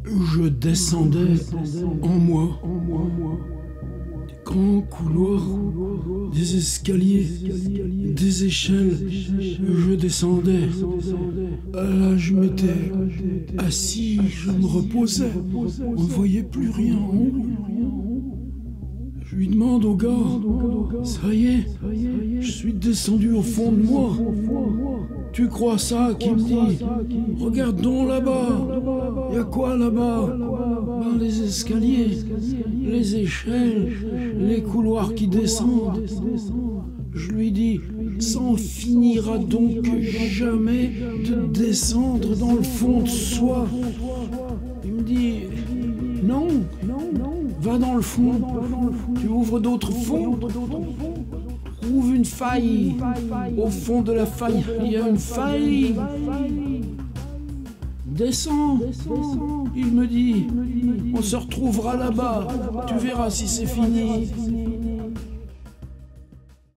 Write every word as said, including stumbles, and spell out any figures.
Je descendais en moi. Des grands couloirs, des escaliers, des échelles. Je descendais. Là, je m'étais assis, je me reposais. On ne voyait plus rien en haut. Je lui demande au gars, ça y est, je suis descendu au fond de moi. Tu crois ça? Qui me dit, regarde donc là-bas. Y a quoi là-bas? Ben, les escaliers, les échelles, les couloirs qui descendent. Je lui dis, ça en finira donc jamais de descendre dans le fond de soi. Il me dit, non, va dans le fond, tu ouvres d'autres fonds, trouve une faille, au fond de la faille, il y a une faille. Descends, il me dit, on se retrouvera là-bas, tu verras si c'est fini.